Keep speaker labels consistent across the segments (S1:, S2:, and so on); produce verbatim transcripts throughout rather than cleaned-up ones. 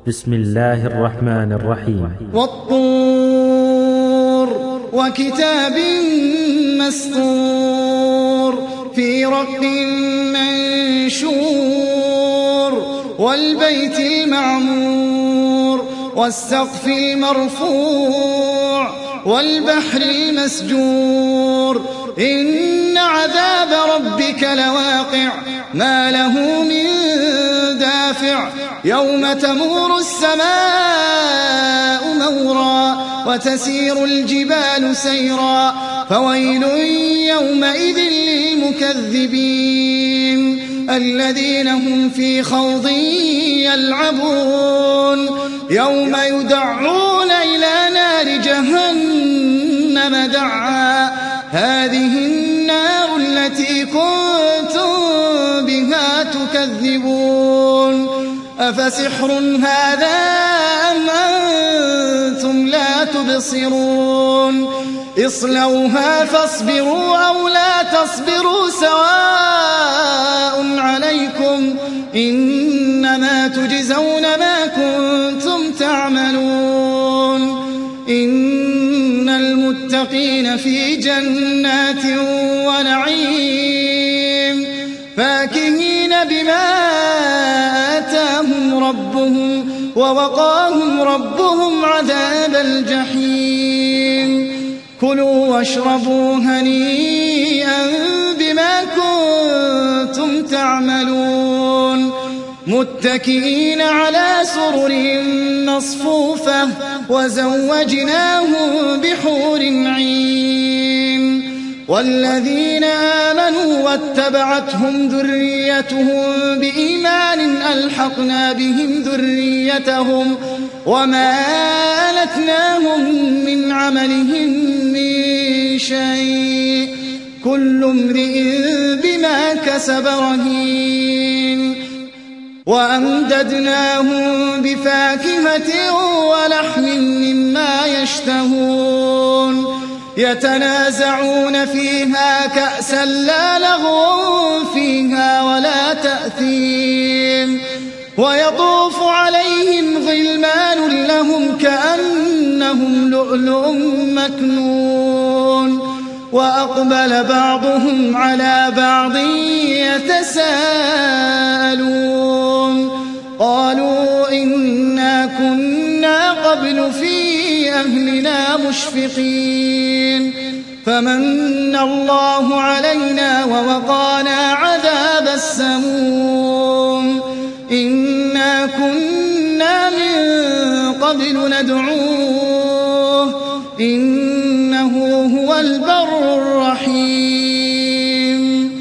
S1: بسم الله الرحمن الرحيم.
S2: والطور وكتاب مسطور في رق منشور والبيت المعمور والسقف المرفوع والبحر المسجور إن عذاب ربك لواقع ما له من دافع يوم تمور السماء مورا وتسير الجبال سيرا فويل يومئذ للمكذبين الذين هم في خوض يلعبون يوم يدعون إلى نار جهنم دعا هذه النار التي كنتم بها تكذبون أفسحر هذا أم أنتم لا تبصرون اصلوها فاصبروا أو لا تصبروا سواء عليكم إنما تجزون ما كنتم تعملون إن المتقين في جنات ونعيم فاكهين بما آتاهم ربهم ووقاهم ربهم عذاب الجحيم كلوا واشربوا هنيئا بما كنتم تعملون متكئين على سرر مصفوفة وزوجناهم بحور عين والذين آمنوا واتبعتهم ذريتهم بإيمان ألحقنا بهم ذريتهم وما ألتناهم من عملهم من شيء كل امرئ بما كسب رهين وأمددناهم بفاكهة ولحم مما يشتهون يتنازعون فيها كأسا لا لغو فيها ولا تأثيم ويطوف عليهم غلمان لهم كأنهم لؤلؤ مكنون وأقبل بعضهم على بعض يتساءلون قالوا إنا كنا قبل في أهلنا مشفقين فمن الله علينا ووقانا عذاب السموم إنا كنا من قبل ندعوه إنه هو البر الرحيم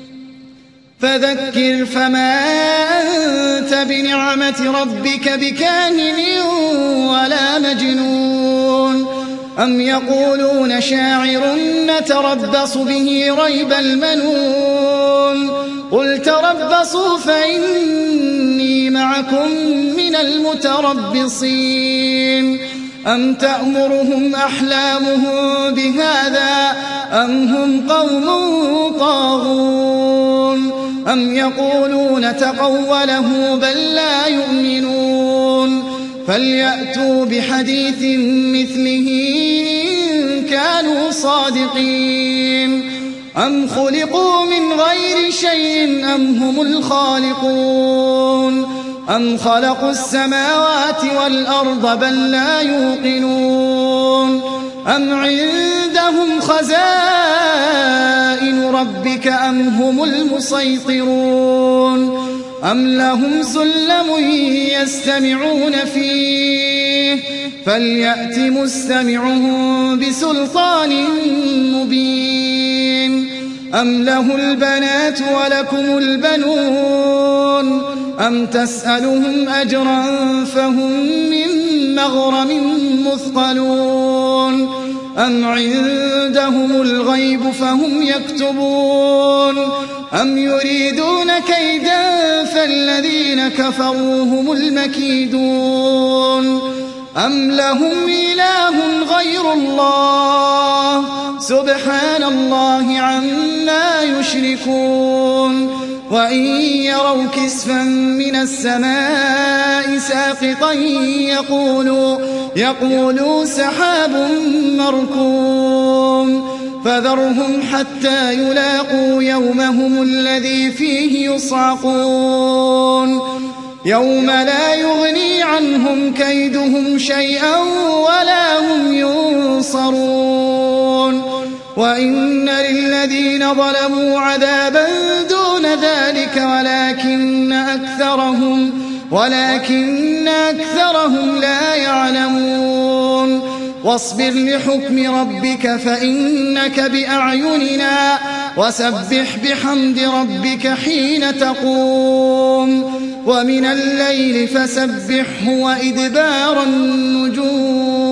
S2: فذكر فما أنت بنعمة ربك بكاهن ولا مجنون أم يقولون شاعر نتربص به ريب المنون قل تربصوا فإني معكم من المتربصين أم تأمرهم أحلامهم بهذا أم هم قوم طاغون أم يقولون تقوله بل لا يؤمنون فليأتوا بحديث مثله إن كانوا صادقين أم خلقوا من غير شيء أم هم الخالقون أم خلقوا السماوات والأرض بل لا يوقنون أم عندهم خزائن ربك أم هم المسيطرون أم لهم سلم يستمعون فيه فليأت مستمعهم بسلطان مبين أم له البنات ولكم البنون أم تسألهم أجرا فهم من مغرم مثقلون أم عندهم الغيب فهم يكتبون أم يريدون كيدا فالذين كفروا هم المكيدون أم لهم إله غير الله سبحان الله عما يشركون وإن يروا كسفا من السماء ساقطا يقولوا, يقولوا سحاب مركوم فذرهم حتى يلاقوا يومهم الذي فيه يصعقون يوم لا يغني عنهم كيدهم شيئا ولا هم ينصرون وإن للذين ظلموا عذابا دون ذلك ولكن أكثرهم, ولكن أكثرهم لا يعلمون واصبر لحكم ربك فإنك بأعيننا وسبح بحمد ربك حين تقوم ومن الليل فسبحه وإدبار النجوم